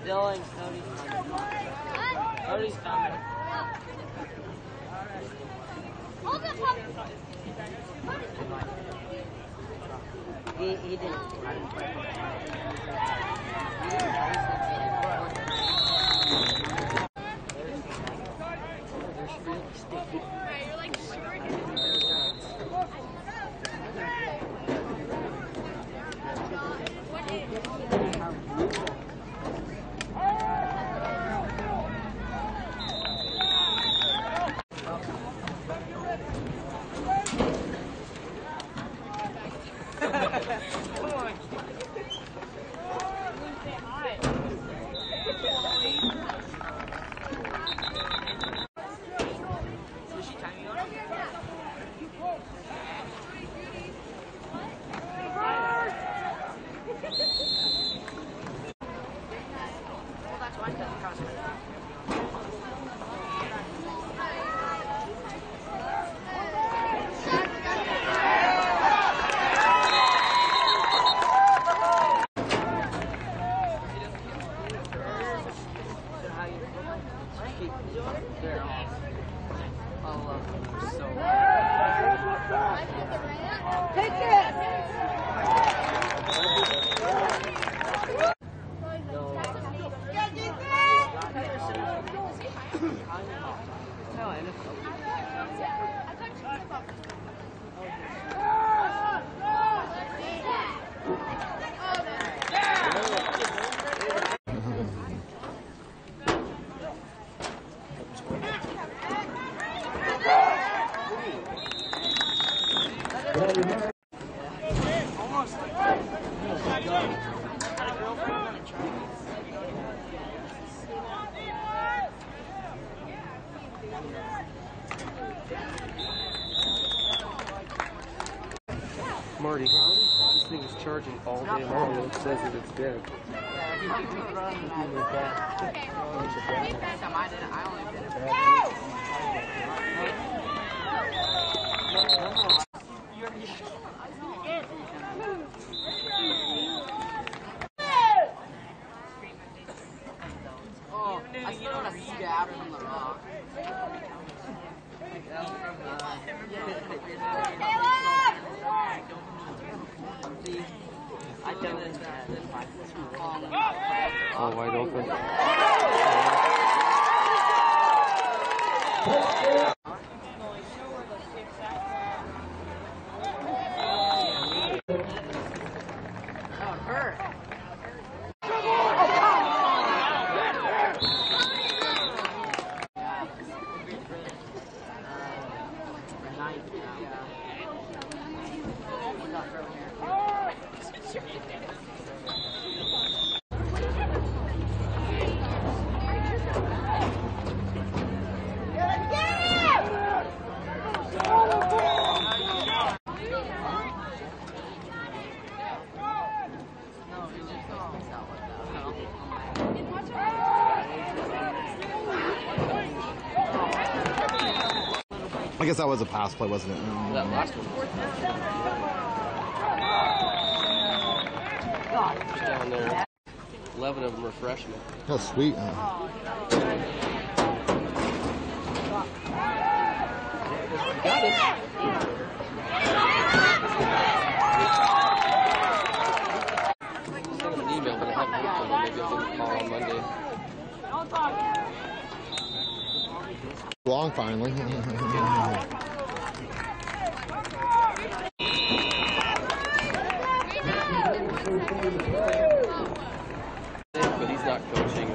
Dylan, Cody's coming. Hold it, Pop. He didn't. I didn't play. You're like Marty, this thing is charging all day long. It says that it's dead. I still want to stab him in the rock. I don't think that. Oh, wide open. I guess that was a pass play, wasn't it? That last one. Just down there. 11 of them are freshmen. Oh, sweet. Got it. Sent an email, but I haven't heard from them. Maybe I'll give them a call on Monday. Long finally. But he's not coaching.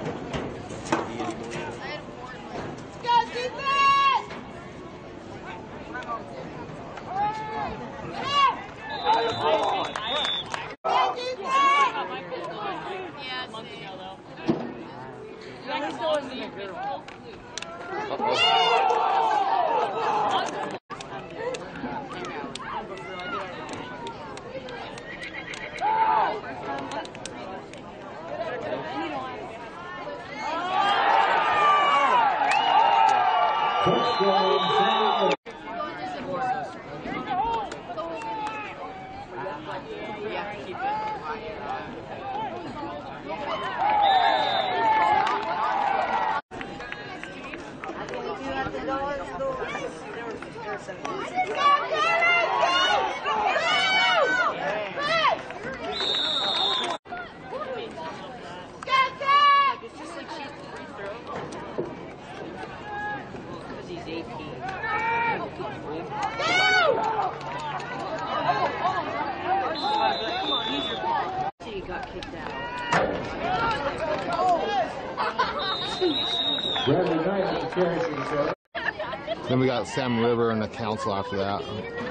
Then we got Salmon River and the council after that.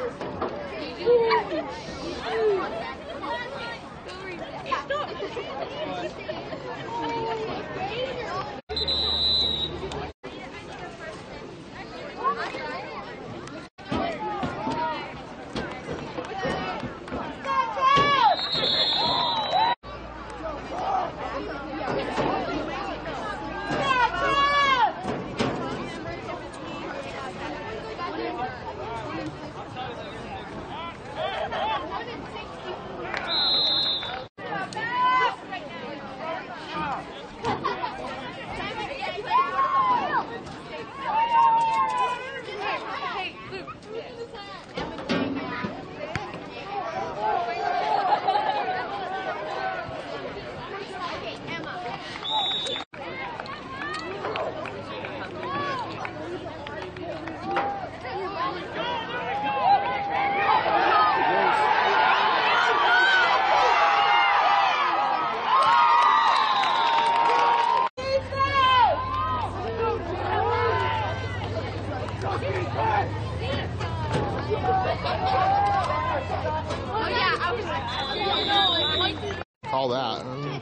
Call that.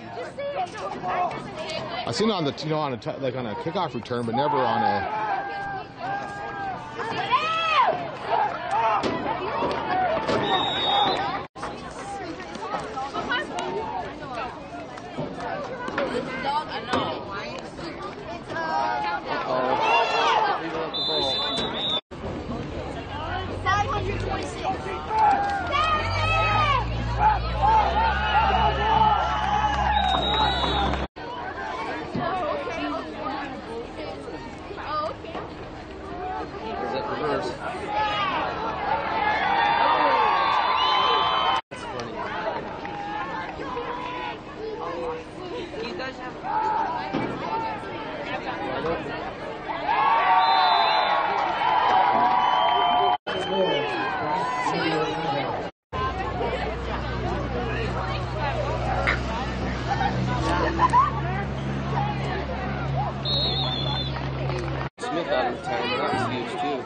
I seen it on the on a kickoff return, but never on a. Smith out of town, but that was huge too.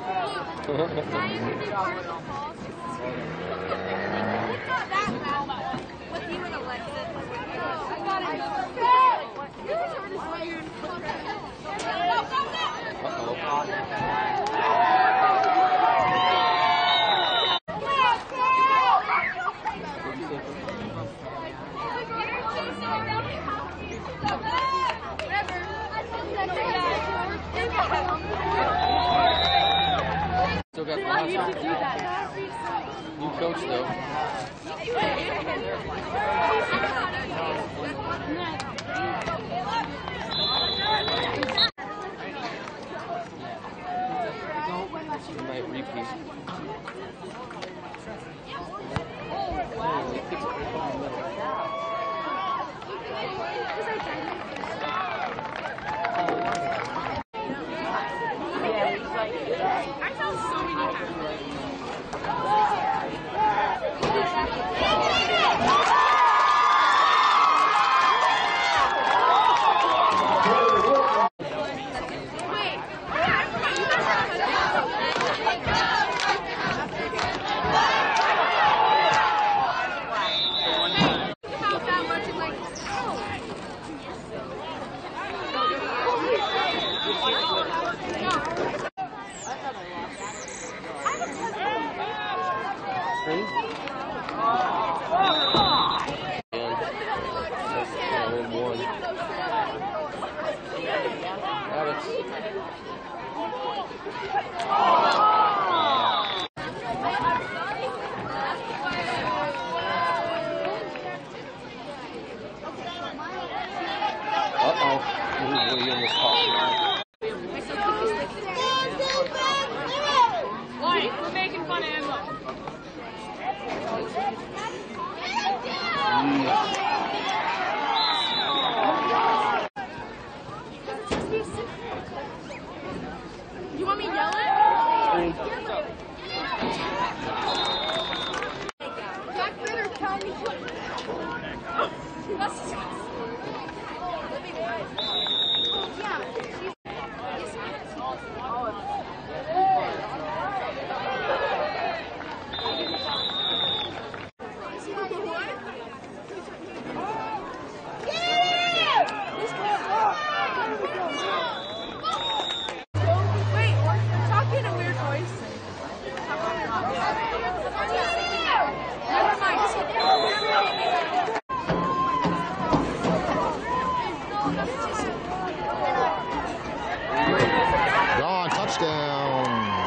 Still got the last new coach though. He might repeat. We're making fun of Emma. You want me to yell it? Jack Ritter, tell me. That's disgusting. Yeah. Gone, touchdown.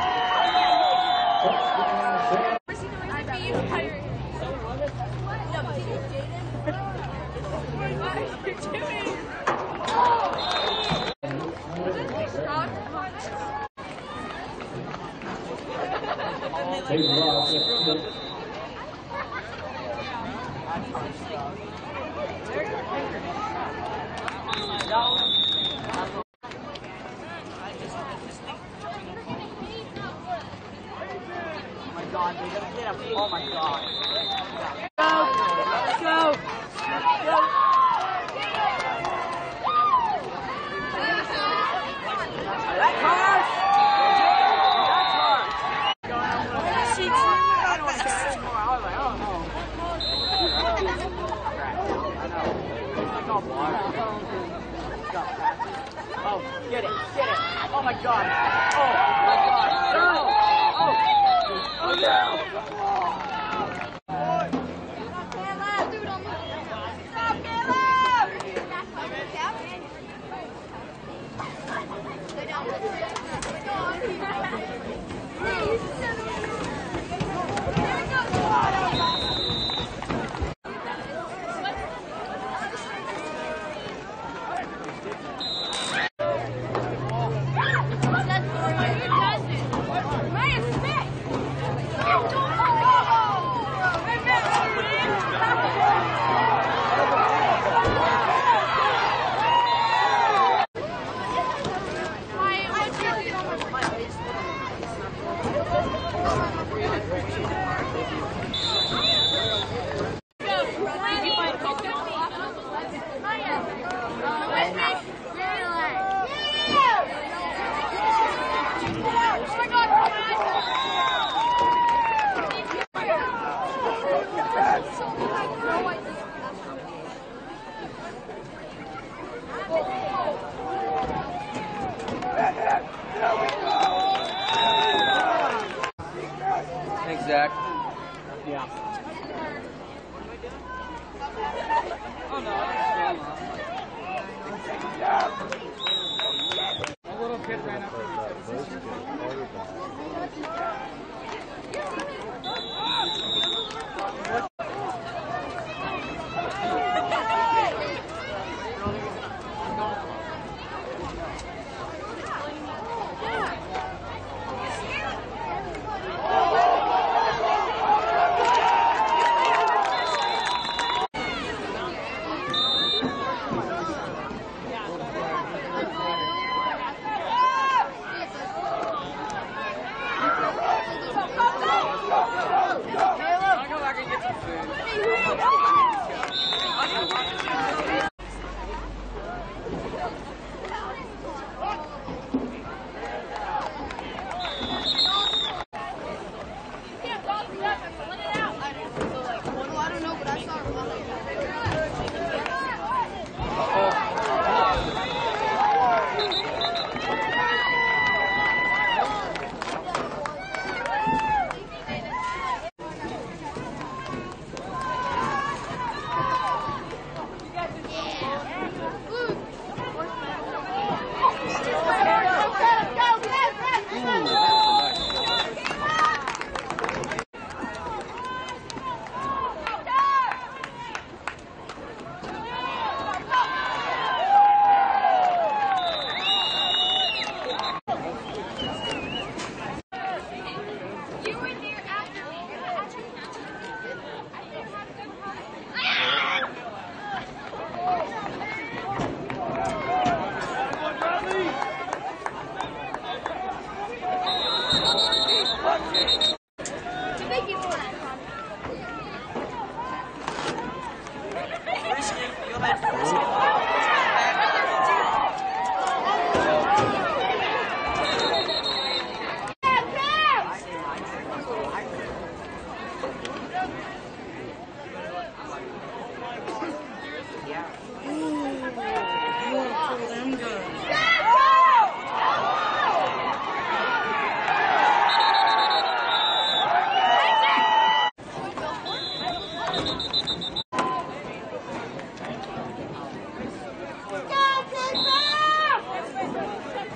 God, they're gonna get him. Oh my God. Go! Let's go! That's hard! That's hard! She I don't want to say anymore. I was like, oh no. I know. It's all water. Oh, get it. Get it. Oh my God. Oh my God. No! Oh! Oh no! Don't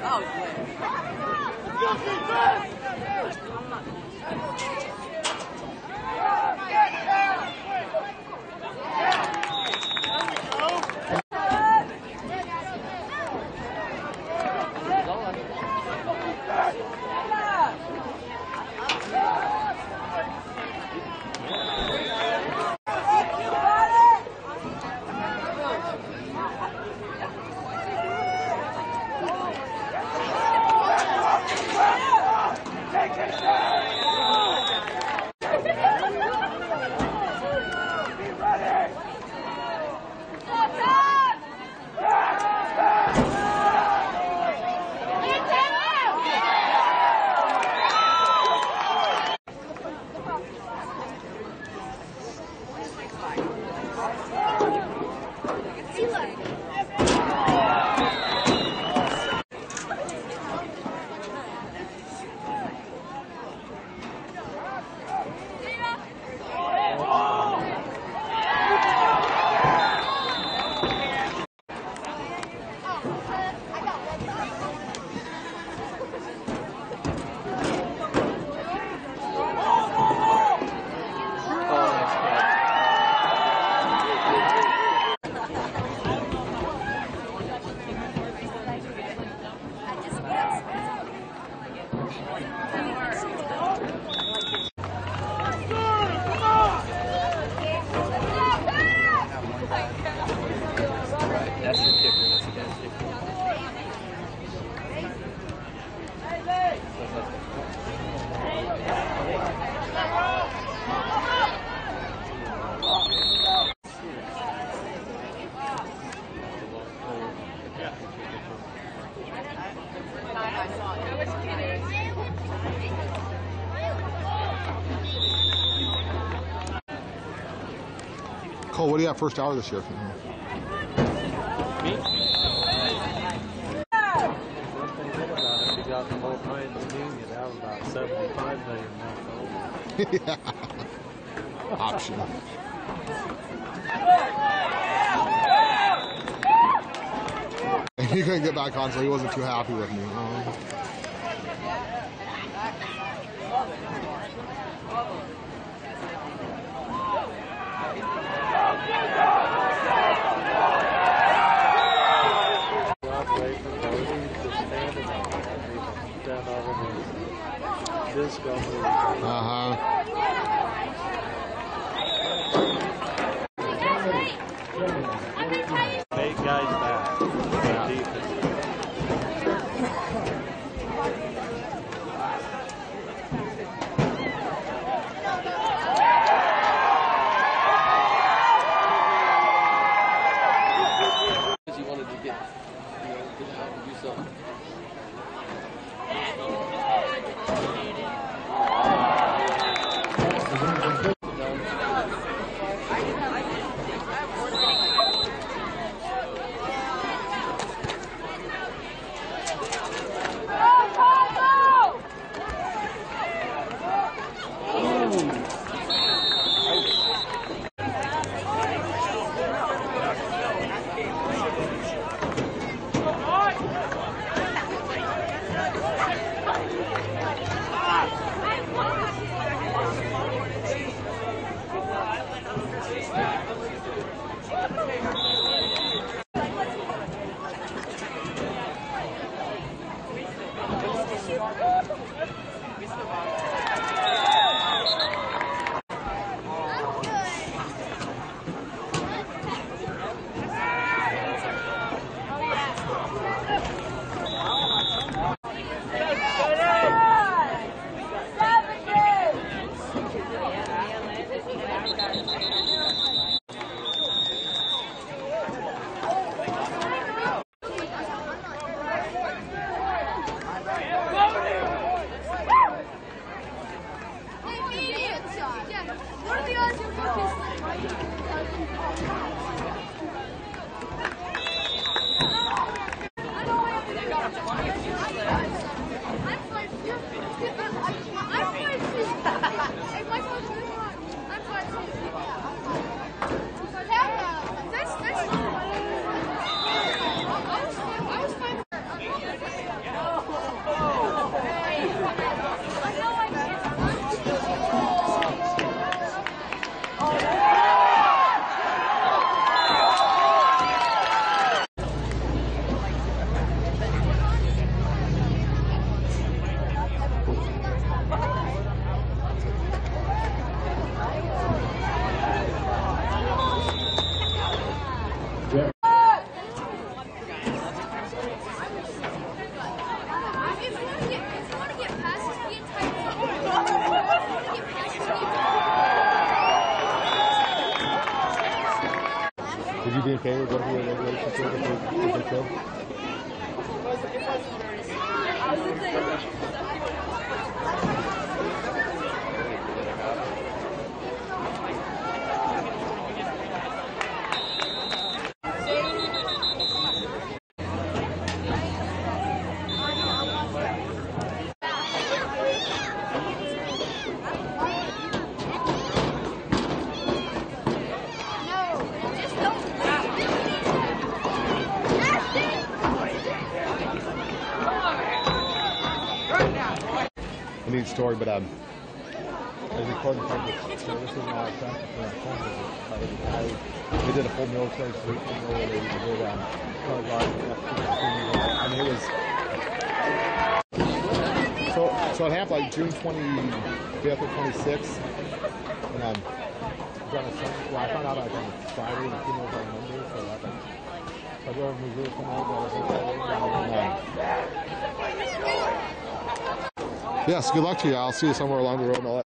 That was lit. That's your kicker. That's the best kicker. Cole, what do you got first hour this year? Me? One thing good about it, if you got the whole night in the union, that was about 75 million left over. Yeah. Option. And he couldn't get back on, so he wasn't too happy with me. Make guys back. Yeah. Defense. Because you wanted to get, get out and do something. okay with going to the regulation if they could? A neat story, but I was recording public services and all that stuff. They did a full military sweep. They did I mean, it was so it happened like June 25th or 26th, and I found out like on Friday, the funeral was on Monday, so I drove to Missouri from there. Yes, good luck to you. I'll see you somewhere along the road and all that.